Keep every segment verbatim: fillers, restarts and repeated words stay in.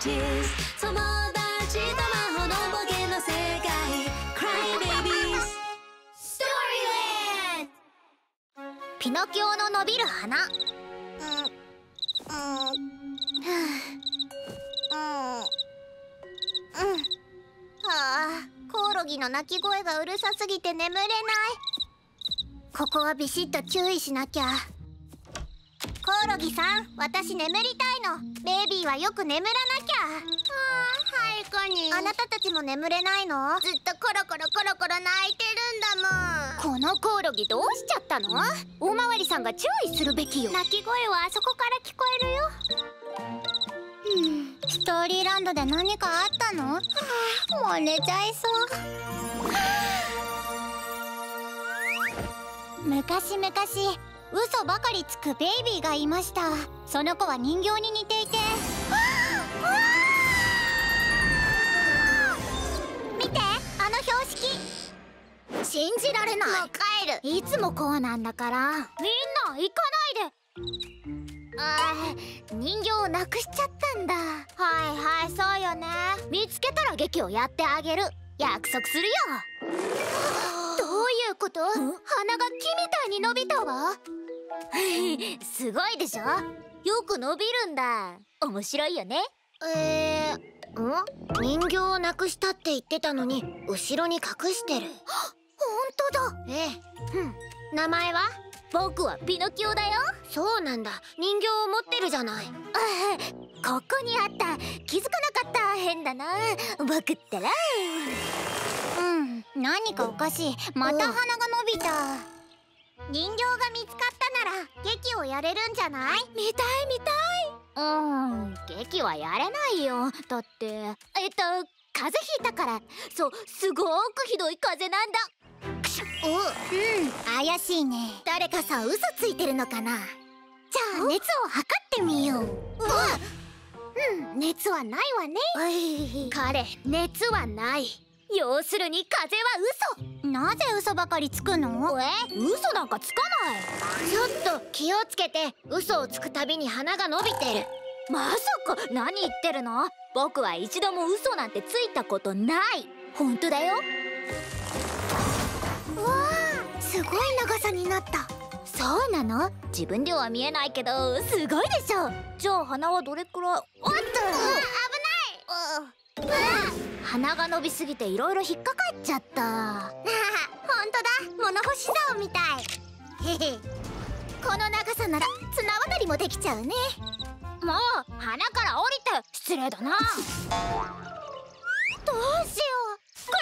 tears 友達と魔法の冒険の世界 Cry Babies Storyland ピノキオの伸びる花。うんうんうんうん。はあ、コオロギの鳴き声がうるさすぎて眠れない。ここはビシッと注意しなきゃ。コオロギさん、私眠りたいの。ベイビーはよく眠らなきゃ。ああ、はいかに。あなたたちも眠れないの？ずっとコロコロコロコロ泣いてるんだもん。このコオロギどうしちゃったの？おまわりさんが注意するべきよ。鳴き声はあそこから聞こえるよ。うん、ストーリーランドで何かあったの？はあ、もう寝ちゃいそう。はあ、昔々嘘ばかりつくベイビーがいました。その子は人形に似ていて、見て、あの標識。信じられない。もう帰る。いつもこうなんだから。みんな行かないで。あー、人形をなくしちゃったんだ。はいはい、そうよね。見つけたら劇をやってあげる。約束するよ。どういうこと？鼻が木みたいに伸びたわ。すごいでしょ。よく伸びるんだ。面白いよね。えー、ん？人形をなくしたって言ってたのに後ろに隠してる。本当だ。ええ。うん。名前は？僕はピノキオだよ。そうなんだ。人形を持ってるじゃない。あ、ここにあった。気づかなかった。変だな僕ったら。うん、何かおかしい。また鼻が伸びた。人形が見つかったなら劇をやれるんじゃない？見たい見たい。うん、劇はやれないよ。だってえっと風邪ひいたから。そう、すごくひどい風邪なんだ。お、うん、怪しいね。誰かさ、嘘ついてるのかな。じゃあ熱を測ってみよう。うん、熱はないわね。彼、熱はない。要するに風は嘘。なぜ嘘ばかりつくの？え、嘘なんかつかない。ちょっと気をつけて。嘘をつくたびに鼻が伸びてる。まさか。何言ってるの？僕は一度も嘘なんてついたことない。本当だよ。うわあ、すごい長さになった。そうなの？自分では見えないけどすごいでしょ。じゃあ鼻はどれくらい？おっと、うわ、危ない。うわ、鼻が伸びすぎていろいろ引っかかっちゃった。ああ、ほんとだ。物干し竿みたい。へへ。この長さなら綱渡りもできちゃうね。もう鼻から降りて。失礼だな。どうしよう。ク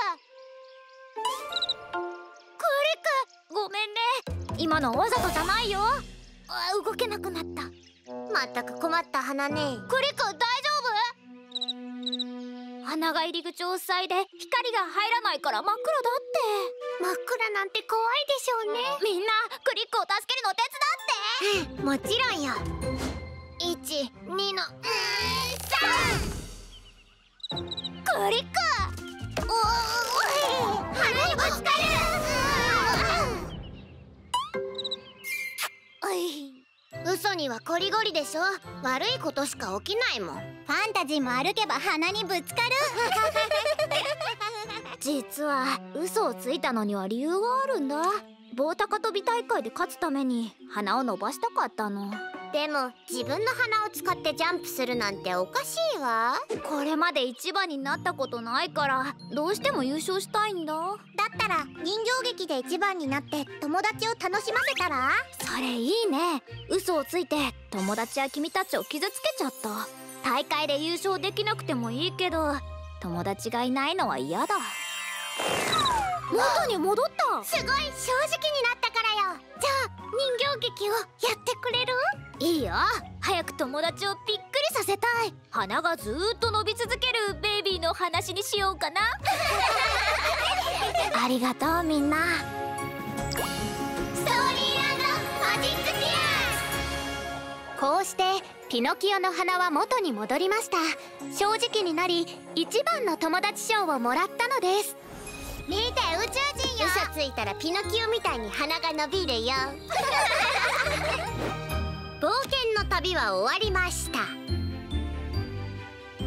リッククリック、ごめんね。今のわざとじゃないよ。あ、動けなくなった。まったく困った鼻ね。クリック、大丈夫？鼻が入り口を塞いで光が入らないから真っ暗だって。真っ暗なんて怖いでしょうね。みんなクリックを助けるの手伝って。もちろんよ。いち、にのさん。クリック。おお、鼻にぶつかる。嘘にはコリゴリでしょ。悪いことしか起きないもん。ファンタジーも歩けば鼻にぶつかる。実は嘘をついたのには理由があるんだ。棒高跳び大会で勝つために鼻を伸ばしたかったの。でも自分の鼻を使ってジャンプするなんておかしいわ。これまで一番になったことないからどうしても優勝したいんだ。だったら人形劇で一番になって友達を楽しませたら？それいいね。嘘をついて友達や君たちを傷つけちゃった。大会で優勝できなくてもいいけど友達がいないのは嫌だ。元に戻った。すごい正直になったからよ。じゃあ人形劇をやってくれる？いいよ。早く友達をびっくりさせたい。鼻がずーっと伸び続けるベイビーの話にしようかな。ありがとうみんな。ストーリーランドマジックティアーズ。こうしてピノキオの鼻は元に戻りました。正直になり一番の友達賞をもらったのです。見て、宇宙人よ。嘘ついたらピノキオみたいに鼻が伸びるよ。冒険の旅は終わりました。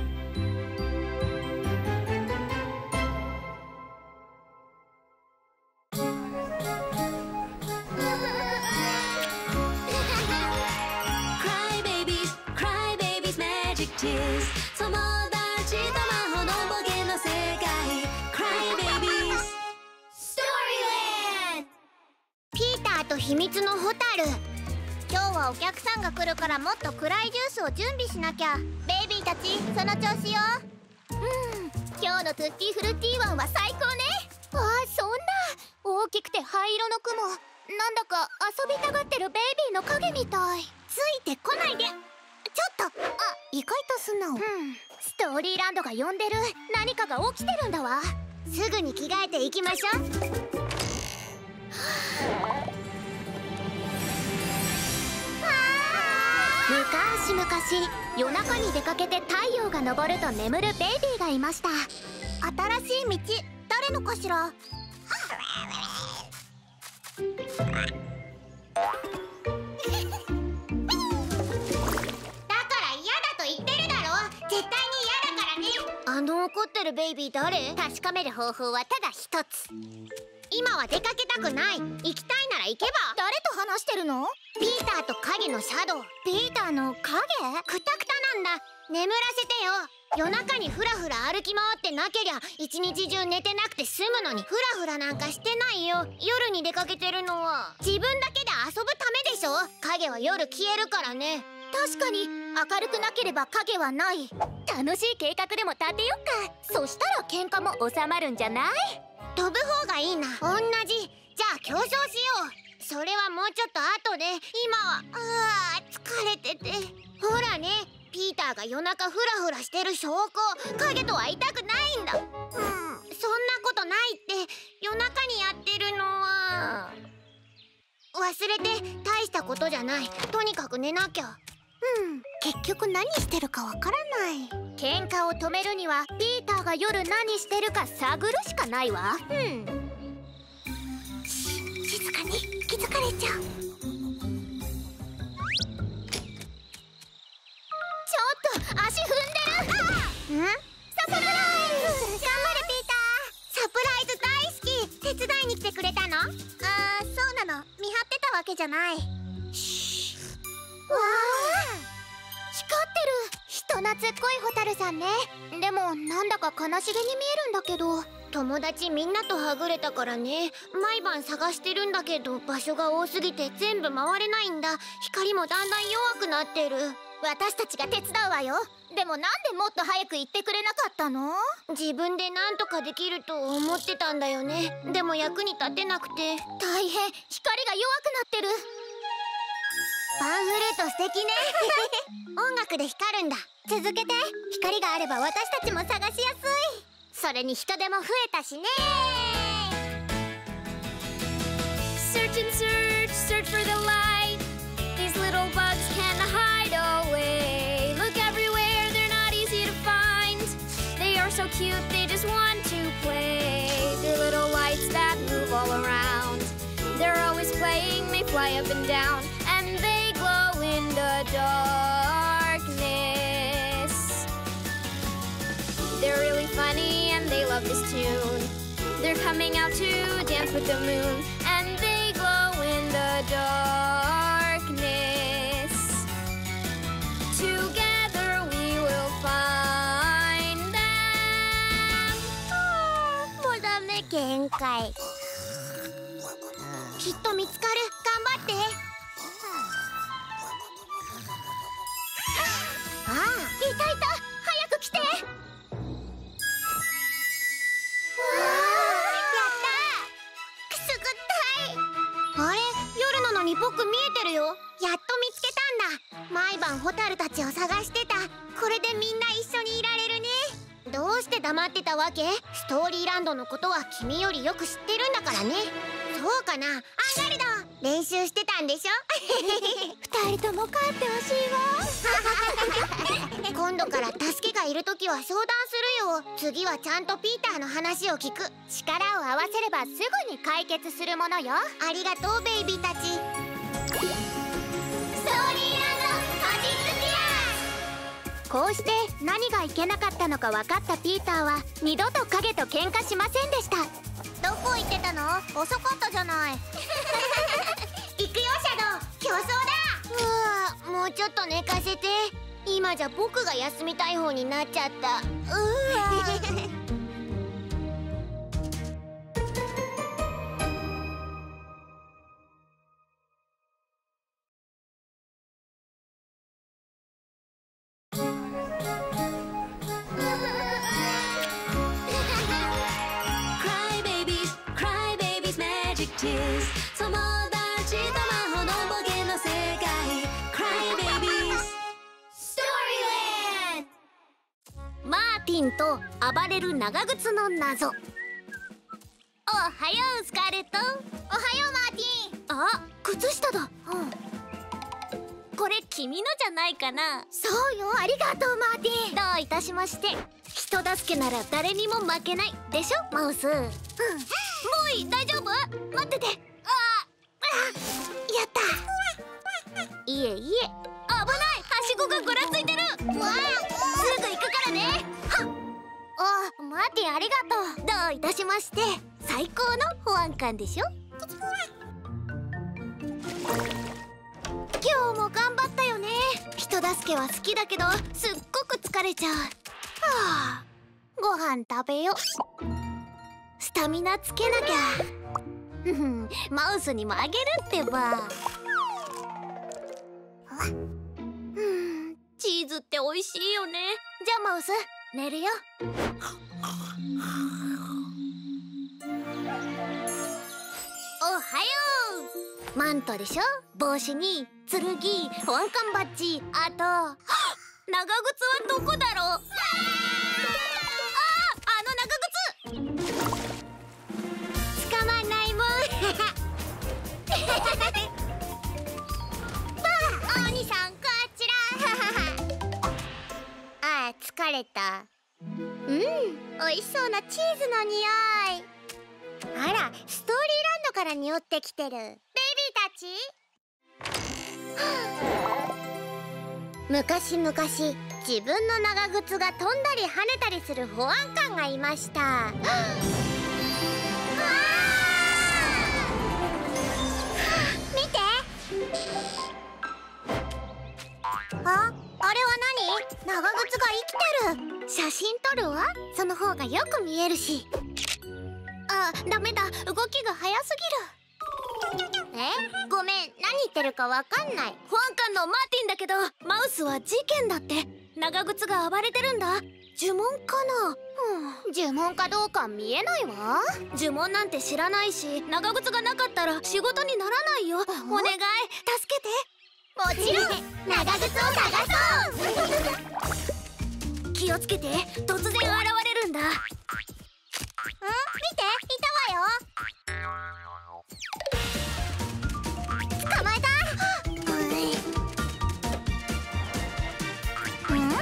tears 友達と魔法のボケの世界 Cry Babies Storyland ピーターと秘密のホタル。今日はお客さんが来るからもっと暗いジュースを準備しなきゃ。ベイビーたちその調子よ。うん今日のトゥッティフルティーワンは最高ね。わあそんな大きくて灰色の雲、なんだか遊びたがってるベイビーの影みたい。ついてこないで。ちょっとあ意外と素直。うんストーリーランドが呼んでる。何かが起きてるんだわ。すぐに着替えていきましょう。昔々夜中に出かけて太陽が昇ると眠るベイビーがいました。新しい道誰のかしら。だから嫌だと言ってるだろ。絶対に嫌だからね。あの怒ってるベイビー誰？確かめる方法はただ一つ。今は出かけたくない。行きたいなら行けば。誰と話してるの？ピーターと影のシャドウ。ピーターの影？クタクタなんだ。眠らせてよ。夜中にフラフラ歩き回ってなけりゃ一日中寝てなくて済むのに、フラフラなんかしてないよ。夜に出かけてるのは自分だけで遊ぶためでしょ。影は夜消えるからね。確かに明るくなければ影はない。楽しい計画でも立てよっか。そしたら喧嘩も収まるんじゃない？飛ぶ方がいいな。同じ。じゃあ競争しよう。それはもうちょっと後で。今はあー疲れてて。ほらねピーターが夜中フラフラしてる証拠。影とは痛くないんだ。うんそんなことないって。夜中にやってるのは忘れて。大したことじゃない。とにかく寝なきゃ。うん結局何してるかわからない。喧嘩を止めるにはピーターが夜何してるか探るしかないわ。うん静かに気づかれちゃう。ちょっと足踏んでる。うんサプライズ。頑張れピーター。サプライズ大好き。手伝いに来てくれたの？あーそうなの。見張ってたわけじゃない。シーわあ光ってる。人懐っこいホタルさんね。でもなんだか悲しげに見えるんだけど。友達みんなとはぐれたからね。毎晩探してるんだけど場所が多すぎて全部回れないんだ。光もだんだん弱くなってる。私たちが手伝うわよ。でもなんでもっと早く言ってくれなかったの？自分でなんとかできると思ってたんだよね。でも役に立てなくて。大変。光が弱くなってる。パンフレート素敵ね。音楽で光るんだ。続けて。光があれば私たちも探しやすい。それに人手も増えたしね。 Search and search, search for the light. These little bugs can hide away. Look everywhere, they're not easy to find. They are so cute, they just want to play. They're little lights that move all around. They're always playing, they fly up and down, and they glow in the darkness. They're really funny and they love this tune. They're coming out to dance with the moon, and they glow in the darkness. Together we will find them. もうダメ。限界。きっと見つかる。頑張って。ああいたいた。早く来て。あれ夜なのに僕見えてるよ。やっと見つけたんだ。毎晩ホタルたちを探してた。これでみんな一緒にいられるね。どうして黙ってたわけ？ストーリーランドのことは君よりよく知ってるんだからね。そうかな。アンガルド練習してたんでしょ。二人とも帰ってほしいわ。今度から助けがいるときは相談するよ。次はちゃんとピーターの話を聞く。力を合わせればすぐに解決するものよ。ありがとうベイビーたち。ストーリーランドマジックティアー。こうして何がいけなかったのか分かったピーターは二度と影と喧嘩しませんでした。どこ行ってたの？遅かったじゃない。行くよシャドウ、競争だ。うわもうちょっと寝かせて。 今じゃ僕が休みたい方になっちゃった。うわ友達と魔法の冒険の世界 Cry Babies Storyland。 マーティンと暴れる長靴の謎。おはようスカーレット。おはようマーティン。あ、靴下だ。うん、これ君のじゃないかな。そうよ、ありがとうマーティン。どういたしまして。人助けなら誰にも負けないでしょマウス。うん、もういい、大丈夫？待ってて。ああ、やった。いえいえ、危ない、はしごがぐらついてる。わあ、すぐ行くからね。はっ。お、マーティンありがとう。どういたしまして。最高の保安官でしょ。今日も頑張ったよね。人助けは好きだけどすっごく疲れちゃう。はあ、ご飯食べよ。スタミナつけなきゃ。ふふん、マウスにもあげるってば。うん、チーズって美味しいよね。じゃあマウス、寝るよ。おはよう。マントでしょ、帽子に剣、保安官バッジ、あと長靴はどこだろう。ああ、あの長靴。捕まんないもん。お兄さんこちら。ああ、疲れた。うん、美味しそうなチーズの匂い。あら、ストーリーランドから匂ってきてる。ベイビーたち。昔々、自分の長靴が飛んだり跳ねたりする保安官がいました。見て。あ、あれは何？長靴が生きてる。写真撮るわ。その方がよく見えるし。あ、ダメだ、動きが早すぎる。え、ごめん、何言ってるかわかんない。保安官のマーティンだけど、マウスは事件だって。長靴が暴れてるんだ。呪文かな。うん、呪文かどうか見えないわ。呪文なんて知らないし、長靴がなかったら仕事にならないよ。お願い、助けて。もちろん、長靴を探そう。気をつけて、突然現れるんだ。ん？見て、いたわよ。捕まえた。うん？もう！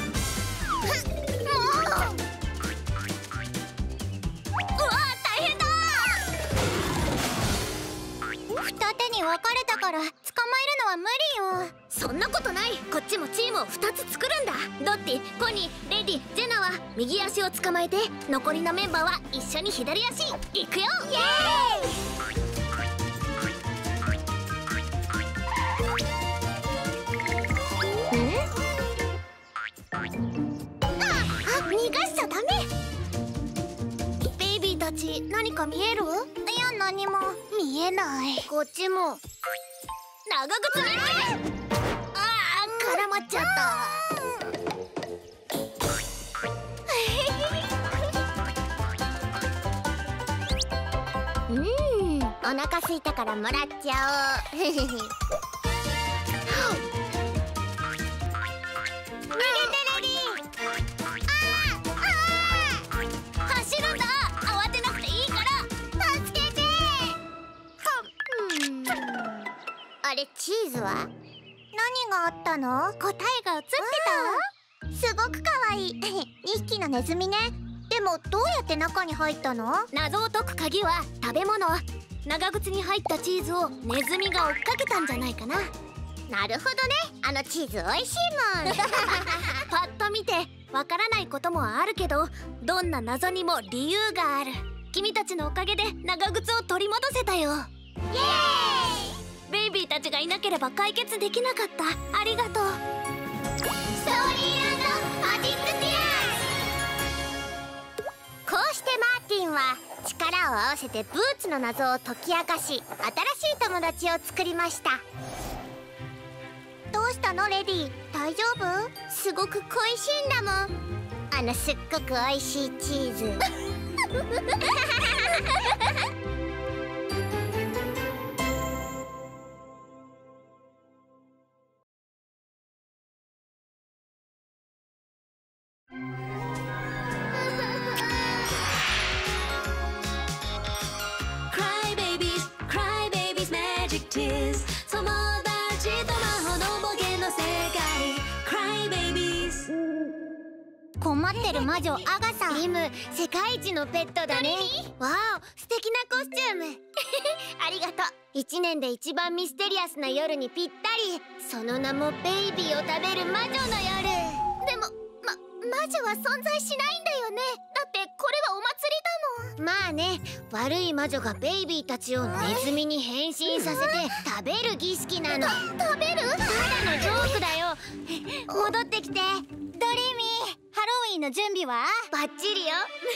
うわ、大変だ。二手に分かれたから捕まえるのは無理よ。そんなことない。こっちもチームをふたつ作るんだ。ドッティ、コニー、レディ、ジェナは右足を捕まえて、残りのメンバーは一緒に左足。いくよ。イエーイ。逃がしちゃダメ。ベイビーたち、何か見える？いや、何も見えない。こっちも。長靴見つけ。ああ、絡まっちゃった。うん、お腹空いたからもらっちゃおう。逃げてレディー。走るんだ。慌てなくていいから助けて。うん、あれ、チーズは何があったの？答えが映ってた？すごくかわいい。にひきのネズミね。でもどうやって中に入ったの？謎を解く鍵は食べ物。長靴に入ったチーズをネズミが追っかけたんじゃないかな。なるほどね。あのチーズおいしいもん。パッと見てわからないこともあるけど、どんな謎にも理由がある。君たちのおかげで長靴を取り戻せたよ。イエーイ。ベイビーたちがいなければ解決できなかった。ありがとう。 ストーリーランドマジックティアーズ。こうしてマーティンは力を合わせてブーツの謎を解き明かし、新しい友達を作りました。どうしたのレディ、大丈夫？すごく恋しいんだもん、あのすっごく美味しいチーズ。 Cry babies, cry babies, magic tears. 友達と魔法のボケの世界。Cry babies。 困ってる魔女アガサ。リム、世界一のペットだね。わお、素敵なコスチューム。ありがとう。一年で一番ミステリアスな夜にぴったり。その名もベイビーを食べる魔女の夜。でもま魔女は存在しないんだよね。だってこれはお祭りだもん。まあね、悪い魔女がベイビーたちをネズミに変身させて食べる儀式なの。食べる？ただのジョークだよ。戻ってきて。ドリーミー、ハロウィンの準備はバッチリよ。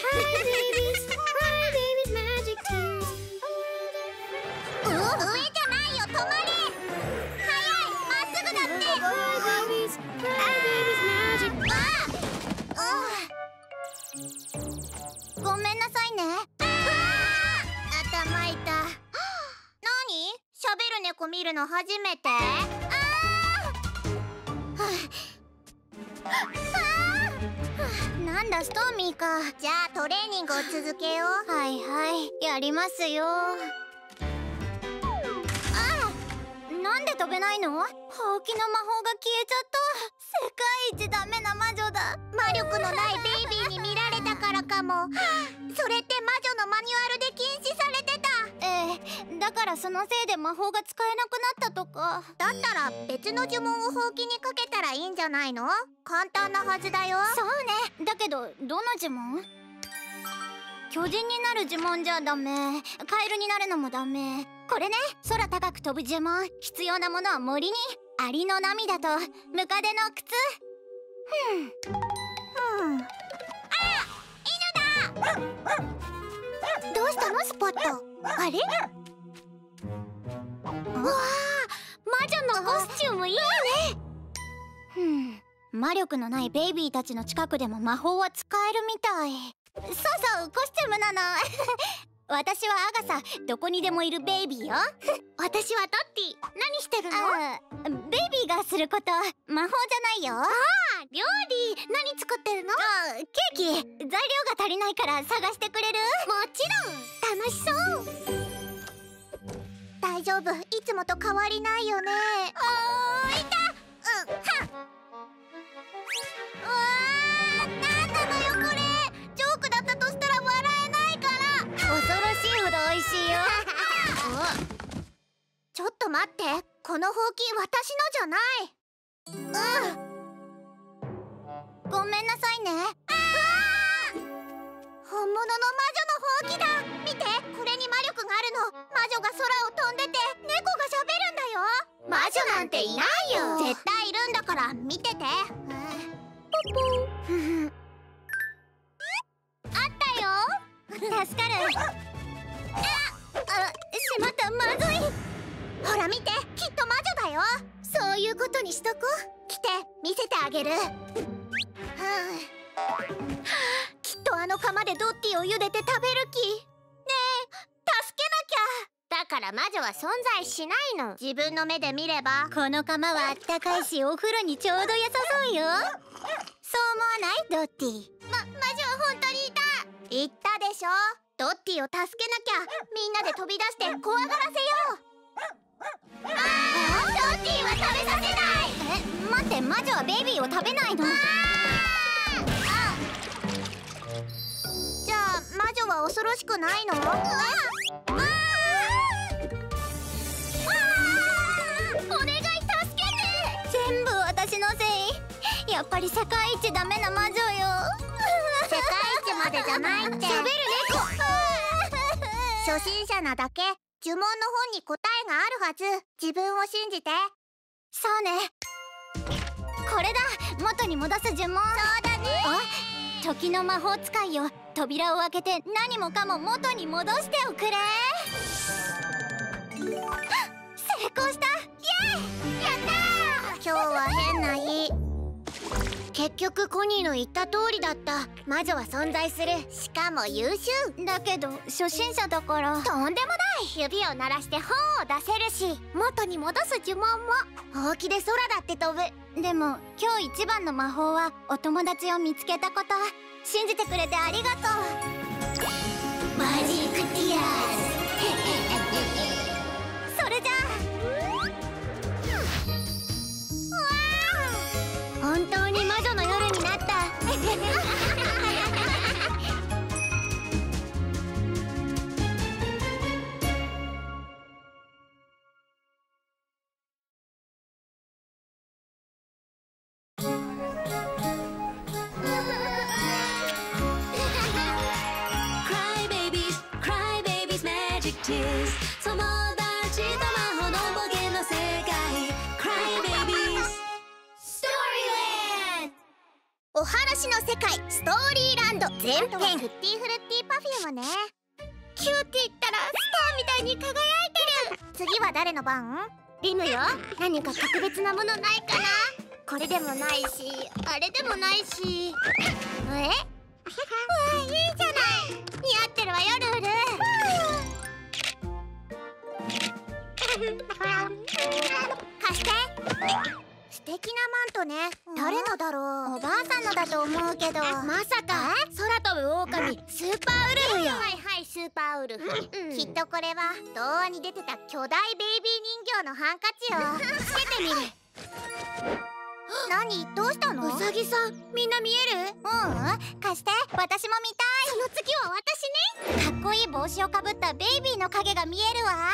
上じゃないよ、止まれ。早い、まっすぐだって。ごめんなさいね。頭痛。何？喋る猫見るの初めて？なんだストーミーか。じゃあトレーニングを続けよう。はいはい、やりますよ。なんで飛べないの？ほうきの魔法が消えちゃった。世界一ダメな魔女だ。魔力のないベイビーに見られたからかも。それって魔女のマニュアルで禁止されてた。ええ、だからそのせいで魔法が使えなくなったとか。だったら別の呪文をほうきにかけたらいいんじゃないの？簡単なはずだよ。そうね。だけどどの呪文？巨人になる呪文じゃダメ、カエルになるのもダメ。これね、空高く飛ぶ呪文。必要なものは森にアリの涙とムカデの靴。ふんふん。あ、犬だ。どうしたのスポット？あれ？うわあ、魔女のコスチュームいいね。ふん、魔力のないベイビーたちの近くでも魔法は使えるみたい。そうそう、コスチュームなの。私はアガサ、どこにでもいるベイビーよ。私はドッティ。何してるの？ベイビーがすること、魔法じゃないよ。ああ、料理。何作ってるの？あ、ケーキ。材料が足りないから探してくれる？もちろん。楽しそう。大丈夫、いつもと変わりないよね。あー、いた。うん、はっ。うわー、なんなのよこれ。ジョークだったとしたら笑えないから。恐ろしいほど美味しいよ。ちょっと待って、このほうき私のじゃない。うん、ごめんなさいね。あー、本物の魔女のほうきだ。見て、これに魔力があるの。魔女が空を飛んでて猫が喋るんだよ。魔女なんていないよ。絶対いるんだから見てて。ポポあったよ。助かる。あ、あ、しまった、まずい。ほら見て、きっと魔女だよ。そういうことにしとこう。来て、見せてあげる。はあ、きっとあの釜でドッティを茹でて食べる気。ねえ、助けなきゃ。だから魔女は存在しないの。自分の目で見れば。この釜はあったかいし、お風呂にちょうど良さそうよ。そう思わないドッティ？ま、魔女は本当にいた。言ったでしょ。ドッティを助けなきゃ。みんなで飛び出して怖がらせよう。あー、ドッティは食べさせない。え、待って、魔女はベイビーを食べないの？ああ、じゃあ魔女は恐ろしくないの？ああ、お願い助けて。全部私のせい。やっぱり世界一ダメな魔女よ。世界一までじゃないって。喋る猫。初心者なだけ。呪文の本に答えがあるはず。自分を信じて。そうね。これだ。 元に戻す呪文。そうだね。時の魔法使いよ、扉を開けて何もかも元に戻しておくれ。成功した。イエーイ、やったー。今日は変な日。結局コニーの言った通りだった。魔女は存在する。しかも優秀だけど初心者だから。とんでもない。指を鳴らして本を出せるし、元に戻す呪文も。ほうきで空だって飛ぶ。でも今日一番の魔法はお友達を見つけたこと。信じてくれてありがとう。マジックティアーズ。それじゃあ、本当に魔女の夜になった。お話の世界ストーリーランド前編。フッティフルッティパフュームね。キューティーったらスターみたいに輝いてる。次は誰の番？リムよ。何か特別なものないかな。これでもないし、あれでもないし。え？うわ、いいじゃない。似合ってるわよ、ルール。貸して。素敵なマントね。誰のだろう。おばあさんのだと思うけど。まさか空飛ぶ狼スーパーウルフよ。はいはい、スーパーウルフ、うん、きっとこれは童話に出てた巨大ベイビー人形のハンカチをつけてみる。何、どうしたの？うさぎさん、みんな見える？うん、貸して、私も見たい。その次は私ね。かっこいい帽子をかぶったベイビーの影が見えるわ。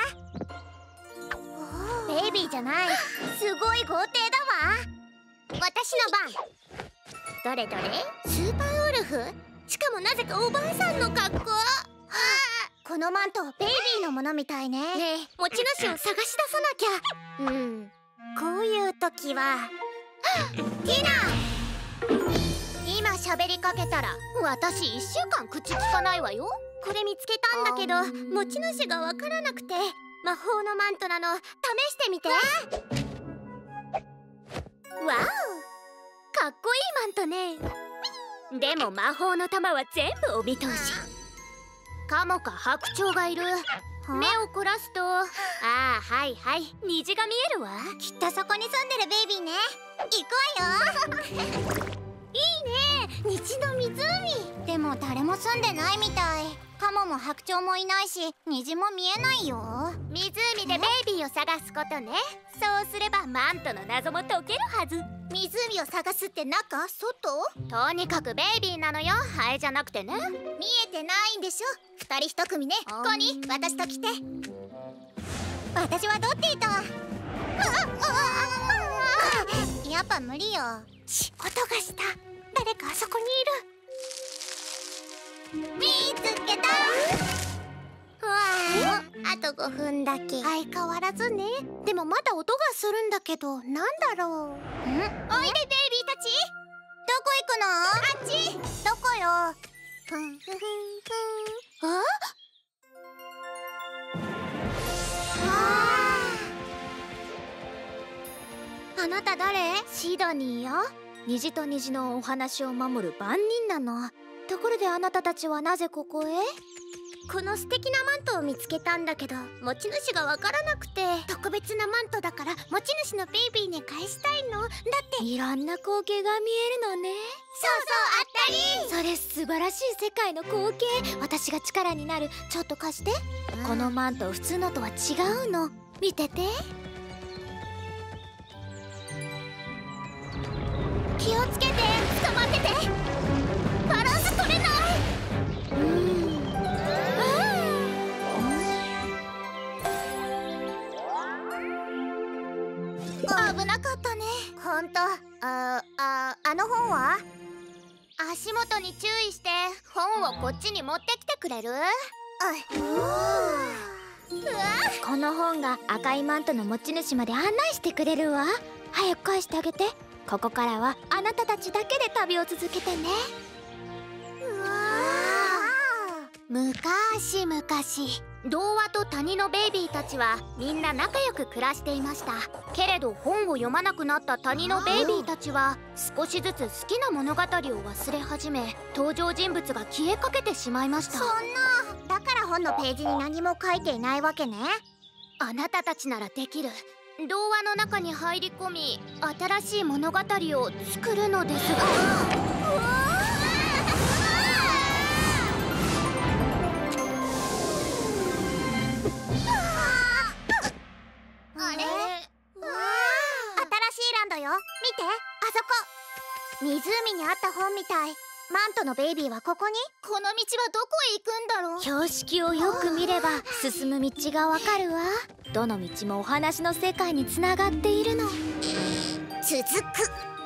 ベイビーじゃない。すごい豪邸だわ。私の番。どれどれ？スーパーウルフ？しかもなぜかおばあさんの格好。はあ、このマントベイビーのものみたいね。ねえ、持ち主を探し出さなきゃ。うん、こういう時はティナ、今喋りかけたら私いっしゅうかん口聞かないわよ。これ見つけたんだけど持ち主がわからなくて。魔法のマントなの、試してみて。わお、かっこいいマントね。でも魔法の玉は全部お見通し。カモか白鳥がいる。目を凝らすと、ああ、はいはい、虹が見えるわ。きっとそこに住んでるベイビーね。行くわよ。いいね、虹の湖。でも誰も住んでないみたい。カモも白鳥もいないし、虹も見えないよ。湖でベイビーを探すことね。そうすればマントの謎も解けるはず。湖を探すって中？外？とにかくベイビーなのよ、ハエじゃなくてね。見えてないんでしょ。二人一組ね。コニー、私と来て。私はドッティと。やっぱ無理よ。ち、音がした。誰かあそこにいる。見つけた。わあ、あとごふんだけ。相変わらずね。でもまだ音がするんだけど、なんだろう。ん？おいでベイビーたち。どこ行くの？あっち。どこよ。ふんふんふんふん。あ？あなた誰？シドニーよ。虹と虹のお話を守る番人なの。ところであなたたちはなぜここへ？この素敵なマントを見つけたんだけど、持ち主がわからなくて。特別なマントだから持ち主のベイビーに返したいの。だっていろんな光景が見えるのね。そうそう、あったり。それ素晴らしい世界の光景。私が力になる。ちょっと貸して。うん、このマント普通のとは違うの。見てて。気をつけて、捕まってて。バランス取れない。うん、危なかったね。ほんと。ああ、あの本は？足元に注意して本をこっちに持ってきてくれる？うわ、この本が赤いマントの持ち主まで案内してくれるわ。早く返してあげて。 ここからはあなたたちだけで旅を続けてね。うわー、昔々童話と谷のベイビーたちはみんな仲良く暮らしていました。けれど本を読まなくなった谷のベイビーたちは少しずつ好きな物語を忘れ始め、登場人物が消えかけてしまいました。 そんな、だから本のページに何も書いていないわけね。 あなたたちならできる。童話の中に入り込み新しい物語を作るのですが、 あれ？新しいランドよ。見て、あそこ。湖にあった本みたい。マントのベイビーはここに？この道はどこへ行くんだろう。 標識をよく見れば進む道がわかるわ。どの道もお話の世界につながっているの。 続く。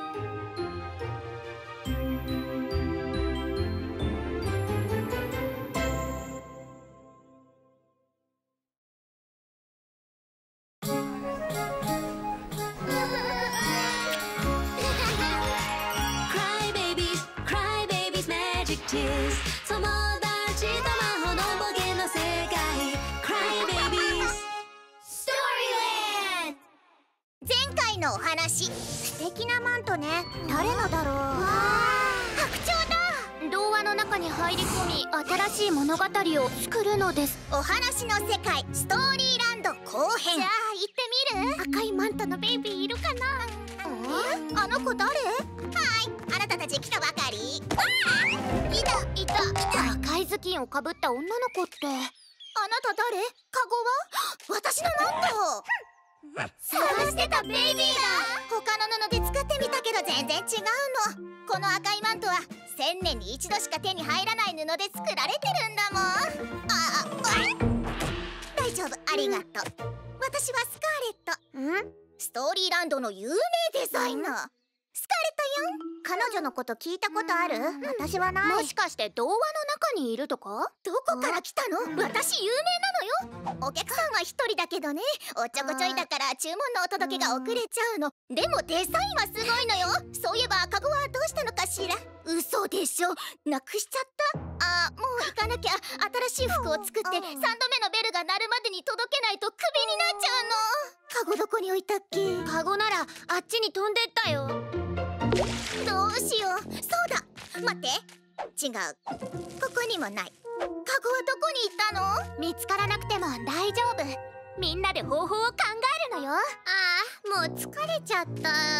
のお話、素敵なマントね。誰のだろう。白鳥だ。 童話の中に入り込み新しい物語を作るのです。 お話の世界ストーリーランド後編。じゃあ行ってみる？赤いマントのベイビーいるかな。あ、あの子誰？はい、あなたたち来たばかり。ああ、いたいたいた。 赤い頭巾をかぶった女の子って。あなた誰？カゴは？私のマント。探してたベイビーだ。他の布で作ってみたけど全然違うの。この赤いマントは千年に一度しか手に入らない布で作られてるんだもん。ああ、大丈夫、ありがとう。私はスカーレット。ん？ストーリーランドの有名デザイナー、スカーレットよ。彼女のこと聞いたことある？私はない。 もしかして童話の中にいるとか？ どこから来たの？私有名なのよ。お客さんは一人だけどね、おっちょこちょいだから注文のお届けが遅れちゃうの。でもデザインはすごいのよ。そういえばカゴはどうしたのかしら？嘘でしょ、なくしちゃった？あ、もう行かなきゃ。新しい服を作ってさんどめのベルが鳴るまでに届けないとクビになっちゃうの。カゴどこに置いたっけ？ カゴならあっちに飛んでったよ。 どうしよう。そうだ、待って、違う、ここにもない。カゴはどこに行ったの？ 見つからなくても大丈夫。みんなで方法を考えるのよ。 ああ、もう疲れちゃった。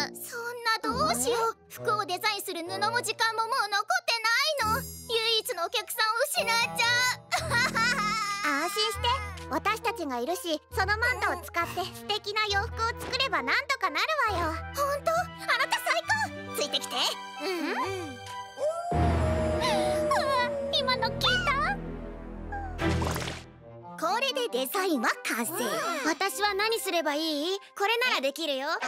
そんな、どうしよう。服をデザインする布も時間ももう残ってないの。唯一のお客さんを失っちゃう。安心して、私たちがいるし、そのマントを使って素敵な洋服を作ればなんとかなるわよ。ほんと？あなた最高！ついてきて。うん、うん、今の聞いた？これでデザインは完成。 私は何すればいい？これならできるよ。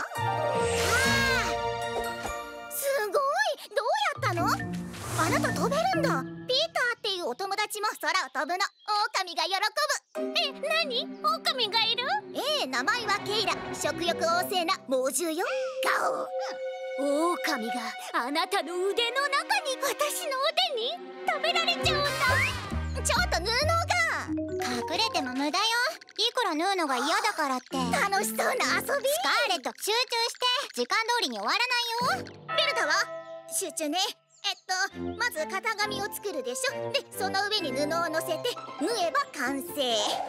すごい！どうやったの？あなた飛べるんだ。ピーターっていうお友達も空を飛ぶの。狼が喜ぶ。 え、何？狼がいる？ ええ、名前はケイラ。食欲旺盛な猛獣よ。ガオ。 狼があなたの腕の中に。 私の腕に食べられちゃうんだ。ちょっとヌーノが。隠れても無駄よ。いくらヌーノが嫌だからって。楽しそうな遊び。スカーレット、集中して。時間通りに終わらないよ。ベルタは？集中ね。えっと、まず型紙を作るでしょ。で、その上に布を乗せて縫えば完成。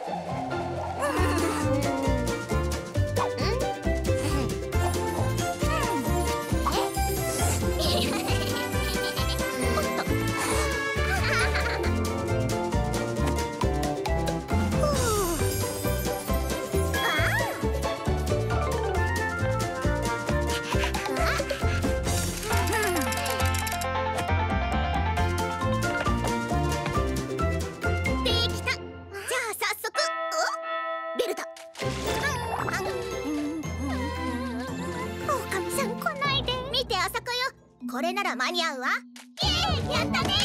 これなら間に合うわ。イエーイ、やったね。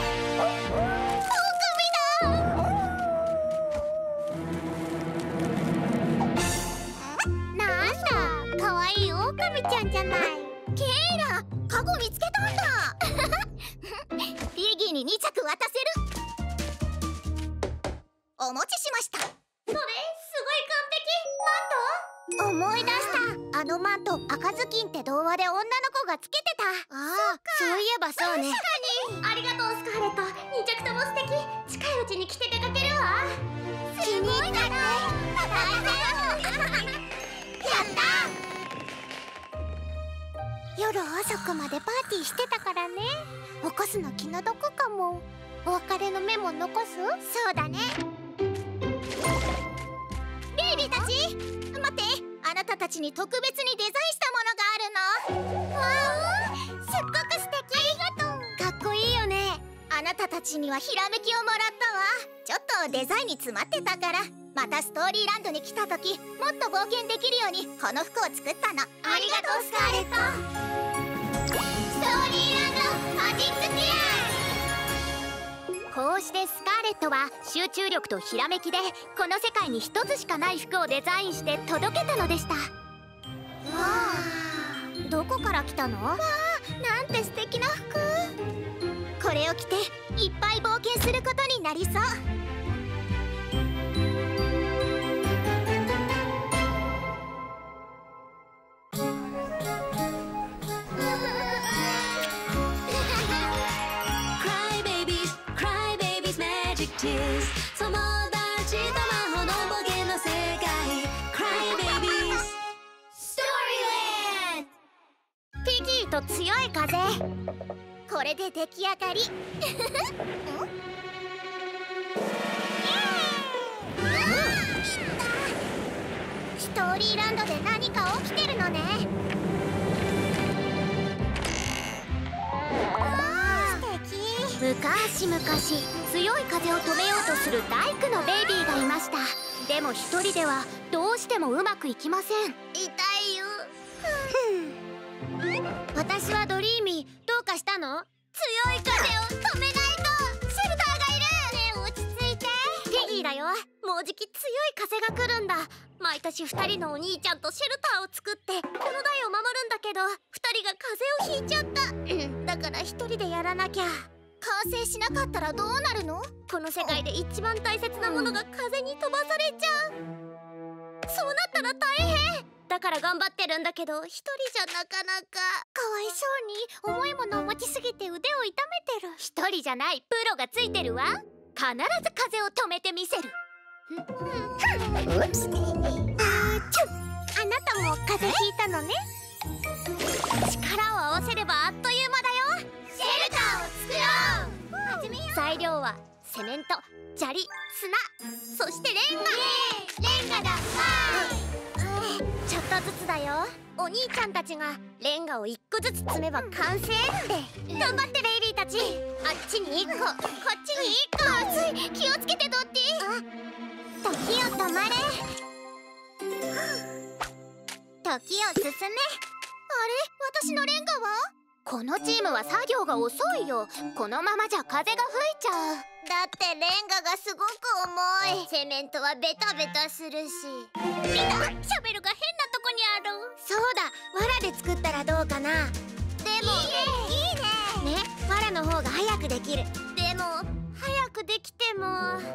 狼だ。 ちゃんじゃない。 ケイラ、カゴ見つけたんだ。ピギーににちゃく渡せる。お持ちしました。それすごい完璧。マント？思い出した。あのマント、赤ずきんって童話で女の子がつけてた。ああ、そういえばそうね。 確かに。ありがとうスカーレット。に着とも素敵。近いうちに着て出かけるわ。 気に入ったね。やった。夜遅くまでパーティーしてたからね。起こすの気の毒かも。お別れのメモ残す？そうだね。ベイビーたち、待って、あなたたちに特別にデザインしたものがあるの。わあ、すっごく素敵。ありがとう。かっこいいよね。あなたたちにはひらめきをもらったわ。ちょっとデザインに詰まってたから、またストーリーランドに来た時もっと冒険できるようにこの服を作ったの。ありがとうスカーレット。ストーリーランドマジックティア。 こうしてスカーレットは集中力とひらめきでこの世界に一つしかない服をデザインして届けたのでした。わあ、 どこから来たの？ わあ、なんて素敵な服。これを着ていっぱい冒険することになりそう。 友達と魔法の冒険の世界 Cry Babies Storyland。 ピギーと強い風。 これで出来上がり。ストーリーランドで何か起きてるのね。 昔々強い風を止めようとする大工のベイビーがいました。でも一人ではどうしてもうまくいきません。 痛いよ。 私はドリーミー。どうかしたの？ 強い風を止めないと。シェルターがいる。ねえ、落ち着いて。 ピギーだよ。もうじき強い風が来るんだ。毎年ふたりのお兄ちゃんとシェルターを作ってこの台を守るんだけど、ふたりが風邪をひいちゃった。うん、だから一人でやらなきゃ。 完成しなかったらどうなるの？ この世界で一番大切なものが風に飛ばされちゃう。そうなったら大変だから頑張ってるんだけど、一人じゃなかなか。 かわいそうに重いものを持ちすぎて腕を痛めてる。 一人じゃない、プロがついてるわ。必ず風を止めてみせる。 あなたも風邪ひいたのね。 力を合わせればあっという間だよ。 シェルターを作ろう。始めよう。 材料はセメント、砂利、砂、そしてレンガ。 レンガだ。 ちょっとずつだよ。お兄ちゃんたちがレンガを一個ずつ積めば完成って。頑張ってベイビーたち。あっちに一個、こっちに一個。 熱い、気をつけてドッティ。時を止まれ。時を進め。あれ、私のレンガは？ このチームは作業が遅いよ。このままじゃ風が吹いちゃう。 だってレンガがすごく重い。セメントはベタベタするし。 みんな、シャベルが変なとこにある。そうだ、藁で作ったらどうかな。でも、 いいね、いいね。 ね、藁の方が早くできる。でも、早くできても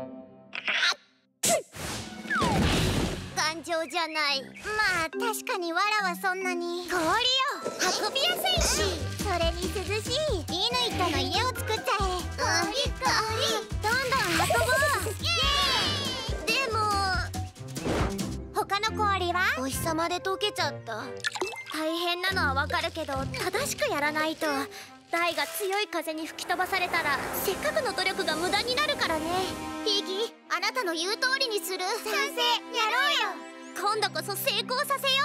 頑丈じゃない。まあ確かに藁はそんなに。 氷よ、運びやすいし。 それに涼しい。イヌイットの家を作っちゃえ。 氷氷、どんどん運ぼう。イエーイ。でも他の氷はお日様で溶けちゃった。大変なのはわかるけど、正しくやらないと。台が強い風に吹き飛ばされたらせっかくの努力が無駄になるからね。 ピギー、あなたの言う通りにする。 賛成、やろうよ。今度こそ成功させよ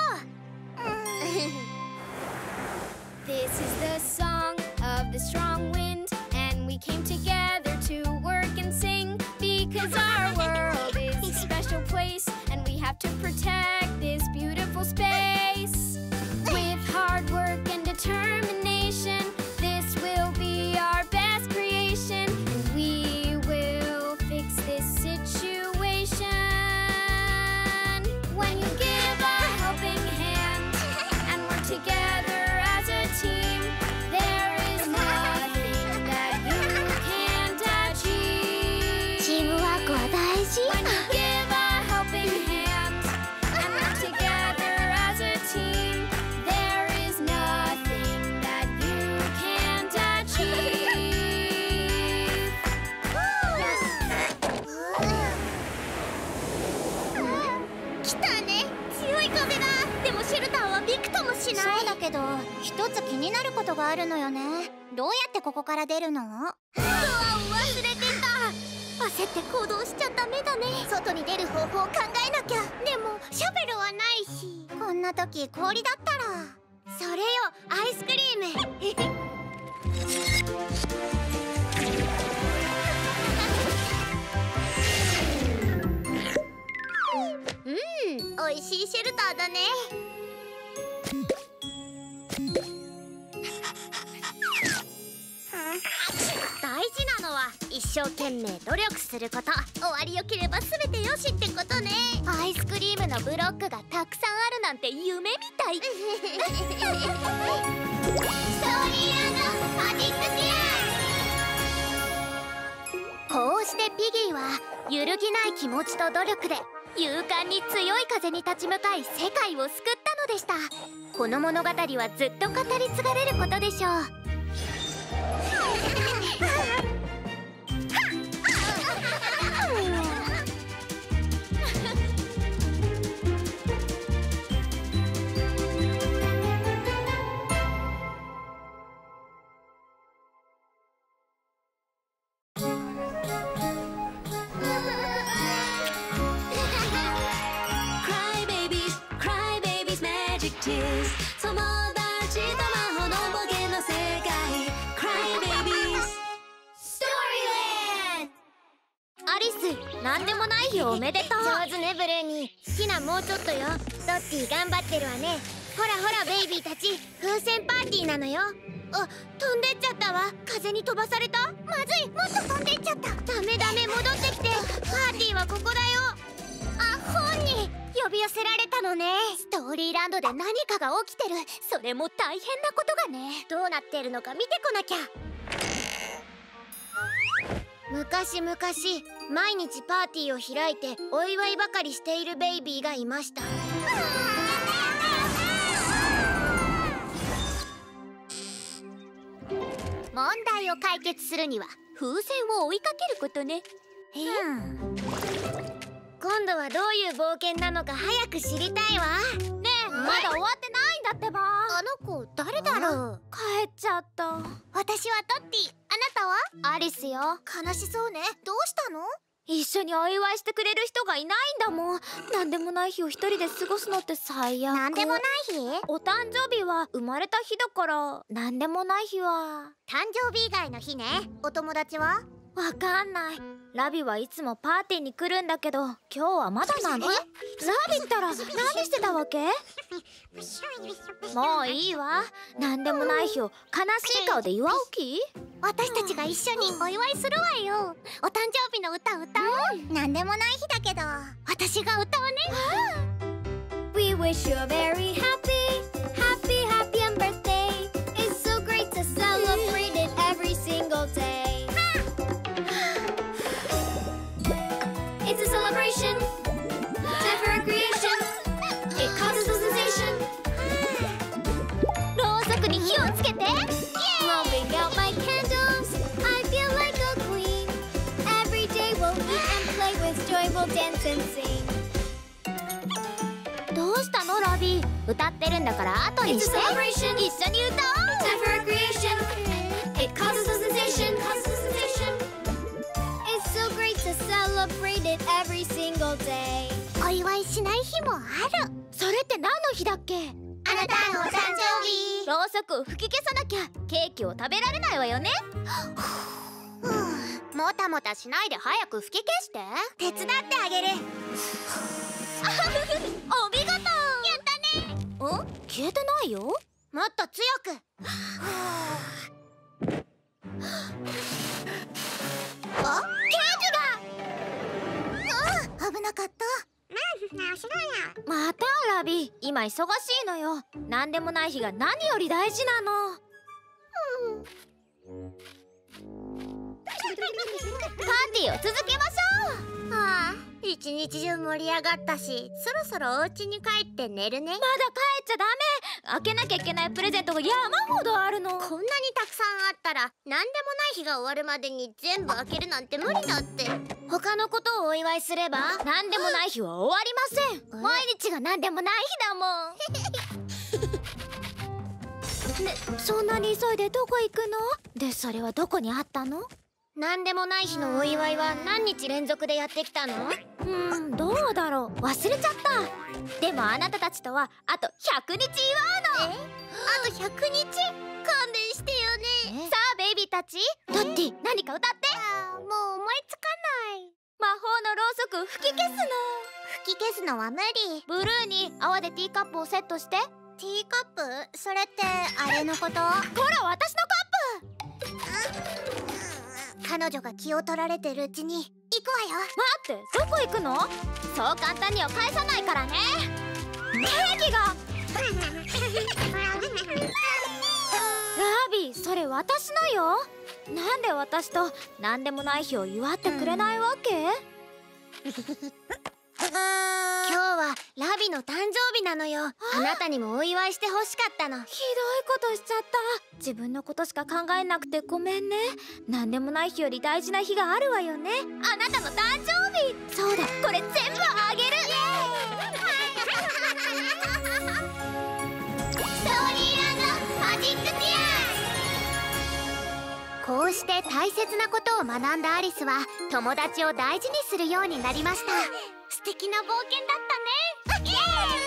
う。 This is the song of the strong wind, and we came together to work and sing because our world is a special place, and we have to protect this beautiful space. With hard work and determination, this will be our best creation, and we will fix this situation. When you give a helping hand and work together い風だ。でもシェルターはびくともしない。そうだけど一つ気になることがあるのよね。どうやってここから出るの？うわ、忘れてた。焦って行動しちゃダメだね。外に出る方法を考えなきゃ。でもシャベルはないし。こんな時氷だったら。それよ、アイスクリーム。うん、美味しいシェルターだね。大事なのは一生懸命努力すること。終わりよければ全てよしってことね。アイスクリームのブロックがたくさんあるなんて夢みたい。ストーリーランドマジックティア。こうしてピギーは揺るぎない気持ちと努力で勇敢に強い風に立ち向かい世界を救ったのでした。この物語はずっと語り継がれることでしょう。なんでもない日おめでとう。上手ねブルーニー。ヒナもうちょっとよ。ドッティ頑張ってるわね。ほらほらベイビーたち、風船パーティーなのよ。あ、飛んでっちゃったわ。風に飛ばされた。まずい、もっと飛んでっちゃった。ダメダメ、戻ってきて。パーティーはここだよ。あ、本に呼び寄せられたのね。ストーリーランドで何かが起きてる。それも大変なことがね。どうなってるのか見てこなきゃ。昔々毎日パーティーを開いてお祝いばかりしているベイビーがいました。問題を解決するには風船を追いかけることね。うん、今度はどういう冒険なのか早く知りたいわ。ねえ、まだ終わってないんだってば。あの子誰だろう。帰っちゃった。私はトッティ。あなたは？アリスよ。悲しそうね。どうしたの？一緒にお祝いしてくれる人がいないんだもん。なんでもない日を一人で過ごすのって最悪。なんでもない日？お誕生日は生まれた日だから。なんでもない日は誕生日以外の日ね。お友達は？わかんない。ラビはいつもパーティーに来るんだけど今日はまだなの？ラビったら何してたわけ？もういいわ。なんでもない日を悲しい顔で祝う気？私たちが一緒にお祝いするわよ。お誕生日の歌歌おう。うん、なんでもない日だけど私が歌うね。We wish you a very happy, happy, happy and birthday. It's so great to celebrate it every single day. It's a celebration, time for recreation. It causes a sensation. ろうそくに火をつけて Blowing out my candles, I feel like a queen. Every day we'll eat and play with joy, we'll dance and sing. どうしたのラビー？歌ってるんだから後にして。It's a celebration. 一緒に歌おう。Time for recreation. It causes a sensation. Causes a sensation. It's so great to celebrate it every single day. お祝いしない日もある。それって何の日だっけ？あなたのお誕生日。ろうそくを吹き消さなきゃケーキを食べられないわよね。もたもたしないで早く吹き消して。手伝ってあげる。お見事。やったね。お？消えてないよ。もっと強く。あ、ケーキが。危なかった。またラビー、今忙しいのよ。なんでもない日が何より大事なの。うん、パーティーを続けましょう。はあ、一日中盛り上がったし、そろそろお家に帰って寝るね。まだ帰っちゃダメ。開けなきゃいけないプレゼントが山ほどあるの。こんなにたくさんあったら、なんでもない日が終わるまでに全部開けるなんて無理だって。他のことをお祝いすれば、なんでもない日は終わりません。毎日が何でもない日だもん。ね、そんなに急いでどこ行くの？で、それはどこにあったの？ なんでもない日のお祝いは何日連続でやってきたの？ うーん、どうだろう、忘れちゃった。でもあなたたちとはあとひゃくにち祝うの。 え？あとひゃくにち？勘弁してよね。 さあベイビーたち、トッティ、何か歌って。 あー、もう思いつかない。 魔法のろうそく吹き消すの。 吹き消すのは無理。 ブルーに泡でティーカップをセットして。 ティーカップ？それってあれのこと？ こら、私のカップ。 彼女が気を取られてるうちに行くわよ。 待って、どこ行くの？そう簡単には返さないからね。ケーキがラビー、それ私のよ。なんで私と何でもない日を祝ってくれないわけ？ 今日はラビの誕生日なのよ。あなたにもお祝いしてほしかったの。 ひどいことしちゃった。自分のことしか考えなくてごめんね。何でもない日より大事な日があるわよね。あなたの誕生日。そうだ、これ全部あげる。 ストーリーランドマジックティア。こうして大切なことを学んだアリスは友達を大事にするようになりました。素敵な冒険だったね。イエ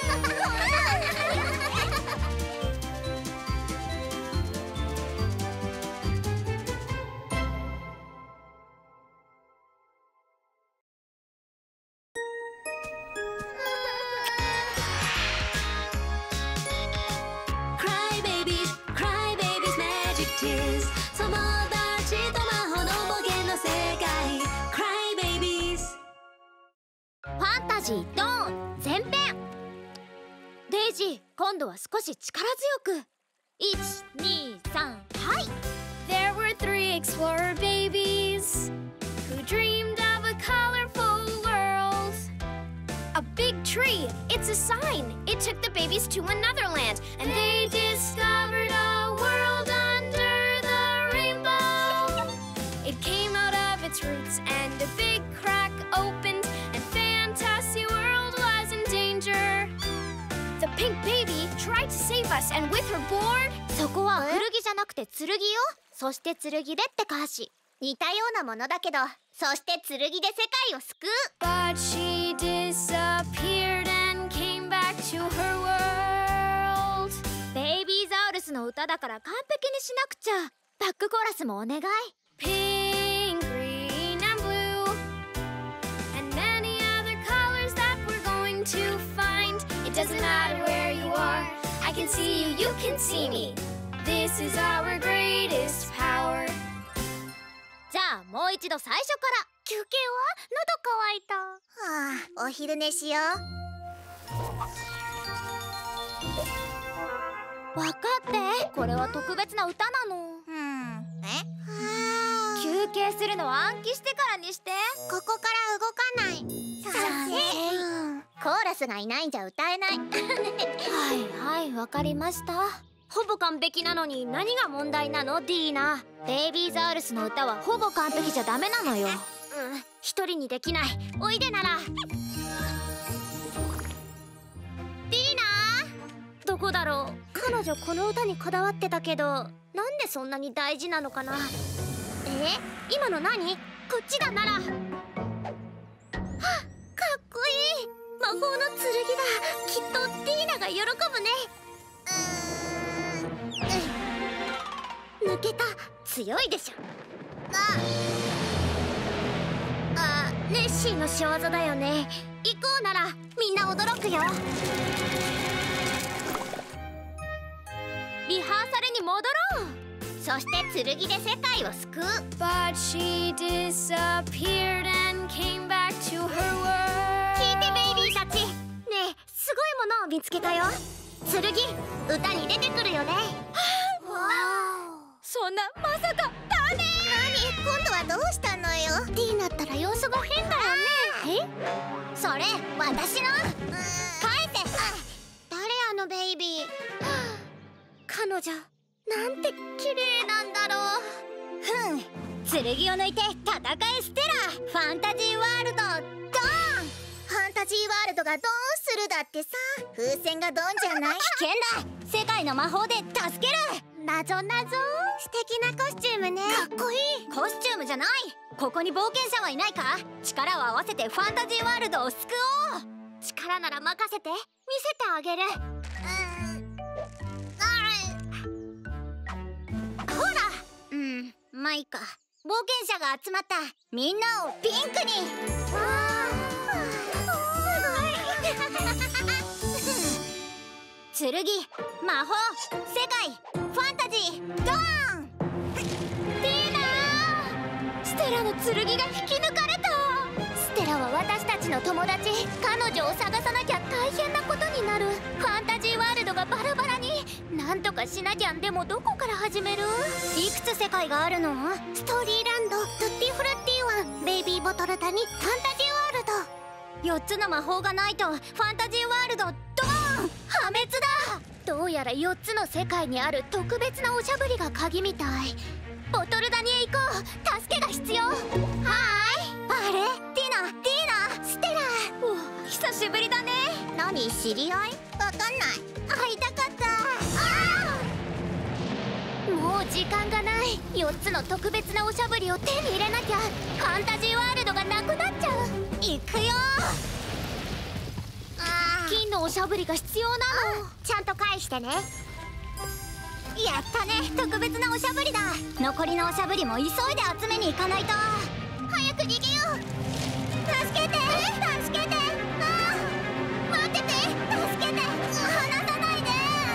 ドーン前編。デイジー、今度は少し力強く。いち、に、さん、はい。 There were three explorer babies who dreamed of a colorful world. A big tree, it's a sign. It took the babies to another land, and they discovered a world under the rainbow. It came out of its roots, and a big crack opened, and Fantasy World was in danger. The pink baby tried to save us, and with her board, そこは古着じゃなくて剣よ。そして剣でって歌詞。 似たようなものだけど、そして剣で世界を救う。 but she disappeared and came back to her world. ベイビーザウルスの歌だから完璧にしなくちゃ。バックコーラスもお願い。 Pink, green, and blue, and many other colors that we're going to find. It doesn't matter where you are, I can see you, you can see me. This is our greatest power. じゃあもう一度最初から。 休憩は？喉乾いた。はあ、お昼寝しよわかって、これは特別な歌なの。 う。うん。え？ 休憩するのは暗記してからにして。 ここから動かない。賛成。コーラスがいないんじゃ歌えない。 はいはい、わかりました。ほぼ完璧なのに何が問題なのディーナ。ベイビーザウルスの歌はほぼ完璧じゃダメなのよ。 うん、一人にできない。おいでなら。ディーナー、どこだろう。彼女この歌にこだわってたけど、なんでそんなに大事なのかな。え、今の何？こっちだなら。はっ、かっこいい。魔法の剣だ。きっとディーナが喜ぶね。抜けた。強いでしょ。ああ、ネッシーの仕業だよね。行こうならみんな驚くよ。 リハーサルに戻ろう。 そして剣で世界を救う。 But she disappeared and came back to her world. 聞いてベイビーたち。ねえ、すごいものを見つけたよ。剣、歌に出てくるよね。 そんな、まさかダメ。 何、今度はどうしたのよ。ティーナったら様子が変だよね。え、それ私の。返せ。誰あのベイビー。彼女なんて綺麗なんだろう。ふん、剣を抜いて戦えステラ。ファンタジーワールドドーン。本タジーワールドがどうするだってさ、風船がドンじゃない。 危険だ。世界の魔法で助ける。 なぞなぞ。素敵なコスチュームね。かっこいい。 コスチュームじゃない。ここに冒険者はいないか。力を合わせてファンタジーワールドを救おう。 力なら任せて。見せてあげる。 ほら。うん、まあいいか。冒険者が集まった。みんなをピンクに。わあ、すごい。剣、魔法、世界、ファンタジー、ドーン。ティーナー、ステラの剣が引き抜かれた。ステラは私たちの友達。彼女を探さなきゃ大変なことになる。ファンタジーワールドがバラバラに。なんとかしなきゃ。でもどこから始める？いくつ世界があるの？ ストーリーランド、トゥッティフルッティワン、ベイビーボトル谷、ファンタジーワールド。 よっつの魔法がないとファンタジーワールドドーン破滅だ。どうやらよっつの世界にある特別なおしゃぶりが鍵みたい。ボトル谷へ行こう。助けが必要。はーい。あれ、ティナ、ティーナ、ステラ。お、久しぶりだね。 何、知り合い？わかんない。 会いたかった。もう時間がない。よっつの特別なおしゃぶりを手に入れなきゃ。ファンタジーワールドがなくなっちゃう。行くよ。あ、金のおしゃぶりが必要なの。 ちゃんと返してね。 やったね、特別なおしゃぶりだ。残りのおしゃぶりも急いで集めに行かないと。 早く逃げよう。助けて、助けて。ああ、待ってて、助けて。離さないで。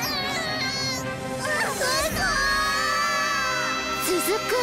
続く。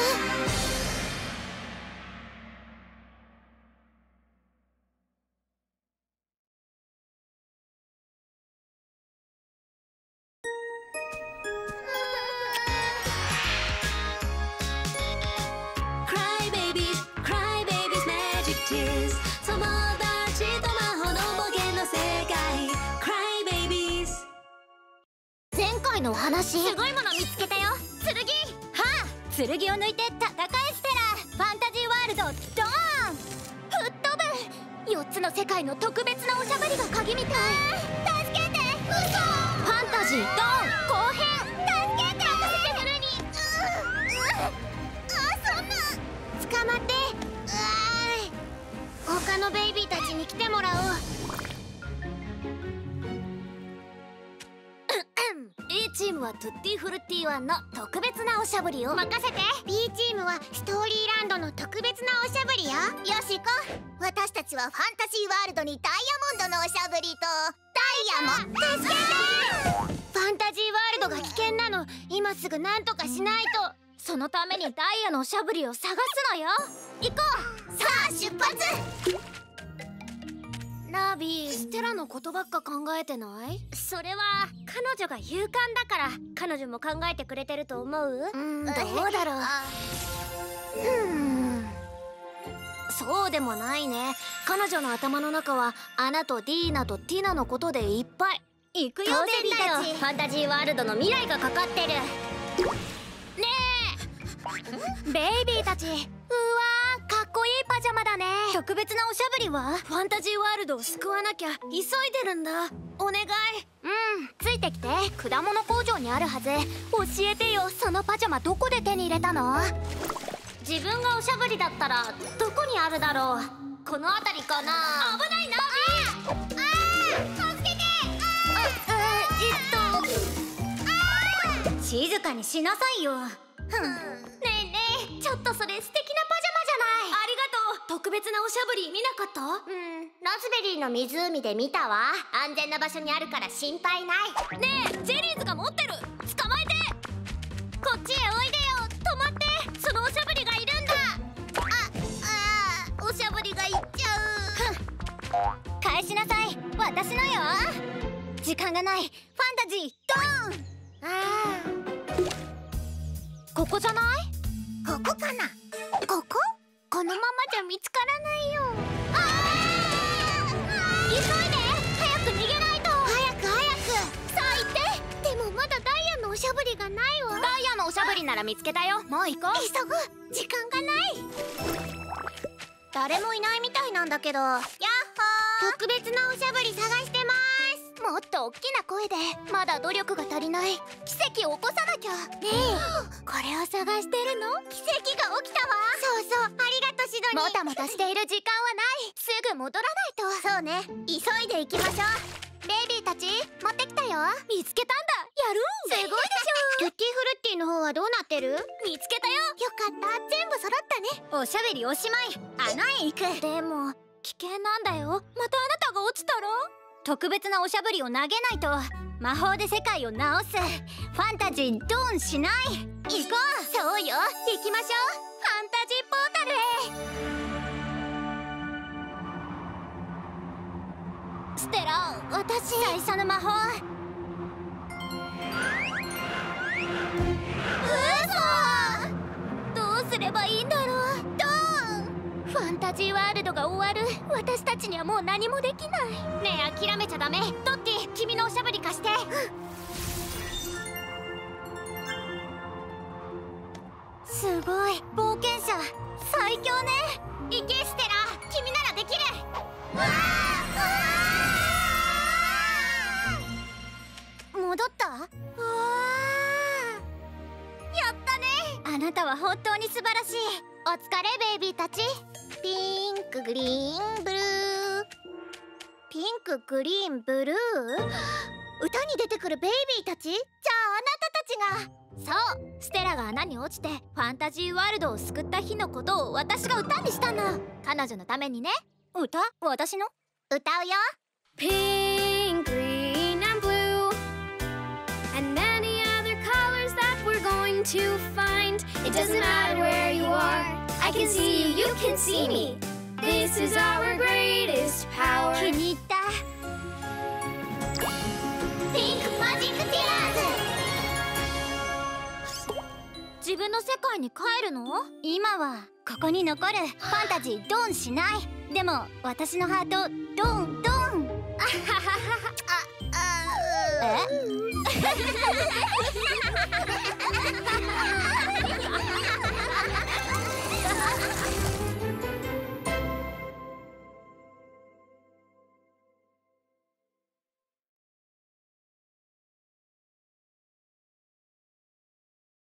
前回のお話、 すごいもの見つけたよ。剣。はあ、剣を抜いて戦えステラ。ファンタジーワールドドーン。吹っ飛ぶ。よっつの世界の特別なおしゃぶりが鍵みたい。 助けて。嘘。 ファンタジードーン後編。 助けて。フルに。あ、そんな。捕まって。うわーい。他のベイビーたちに来てもらおう。 A チームはトゥッティフルッティワンの特別なおしゃぶりを任せて。 B チームはストーリーランドの特別なおしゃぶりよ。よし行こう。私たちはファンタジーワールドにダイヤモンドのおしゃぶりとダイヤモン。助けて。 ファンタジーワールドが危険なの。今すぐ何とかしないと。そのためにダイヤのおしゃぶりを探すのよ。行こう。 さあ出発。 ナビ、ステラのことばっか考えてない？ それは彼女が勇敢だから彼女も考えてくれてると思う？ うん、どうだろう。うん、そうでもないね。彼女の頭の中はアナとディーナとティナのことでいっぱい。行くよベビーたち。ファンタジーワールドの未来がかかってる。ねえベイビーたち、うわー、かっこいいパジャマだね。特別なおしゃぶりは？ファンタジーワールドを救わなきゃ。急いでるんだ。お願い。うん、ついてきて。果物工場にあるはず。教えてよ、そのパジャマどこで手に入れたの？ 自分がおしゃぶりだったらどこにあるだろう。この辺りかな。危ないな。 ああ、助けて。 ああ、えっと、静かにしなさいよ。 ねえねえ、ちょっとそれ素敵なパジャマじゃない。ありがとう。特別なおしゃぶり見なかった？ うん、ラズベリーの湖で見たわ。安全な場所にあるから心配ない。 ねえ、ジェリーズが持ってる。捕まえて。こっちへおいでよ。止まって。そのおしゃぶりがいるんだ。 あ、あー、おしゃぶりがいっちゃう。返しなさい。私のよ。時間がない。ファンタジードーン。 あー、 ここじゃない？ ここかな。 ここ？このままじゃ見つからないよ。 あー、急いで。早く逃げないと。 早く早く。 さあ行って。でもまだダイヤのおしゃぶりがないわ。ダイヤのおしゃぶりなら見つけたよ。もう行こう。 急ぐ。時間がない。誰もいないみたいなんだけど。やっほー。 特別なおしゃぶり探してます。もっと大きな声で。まだ努力が足りない。奇跡を起こさなきゃ。ねえこれを探してるの？奇跡が起きたわ。そうそう、ありがとうシドニー。もたもたしている時間はない。すぐ戻らないと。そうね、急いで行きましょう。ベイビーたち持ってきたよ。見つけたんだ。やる。すごいでしょ。トゥッティフルッティの方はどうなってる？見つけたよ。よかった、全部揃ったね。おしゃべりおしまい。穴へ行く。でも危険なんだよ。またあなたが落ちたら？特別なおしゃぶりを投げないと。魔法で世界を直す。ファンタジードンしない。行こう。そうよ、行きましょう。ファンタジーポータルへ。ステラ、私最初の魔法。嘘。どうすればいいんだろう。ドーン。ファンタジーワールドが終わる。私たちにはもう何もできない。ねえ、諦めちゃダメ。トッティ、君のおしゃぶり貸して。すごい、冒険者最強ね。行けステラ、君ならできる。わあ、戻った？わあ、やったね。あなたは本当に素晴らしい。お疲れベイビーたち。ピンクグリーンブルー。ピンクグリーンブルー。歌に出てくるベイビーたち？じゃああなたたちが。そう、ステラが穴に落ちてファンタジーワールドを救った日のことを私が歌にしたの。彼女のためにね。歌？私の？歌うよ。 Pink, green and blue and many other colors that we're going to find. It doesn't matter where you are, I can see you, you can see me. This is our greatest power. 気に入った。ピンクマジックティアーズ。自分の世界に帰るの？今はここに残る。ファンタジードンしない。でも私のハートドンドン。あはははは。あ、あ、え？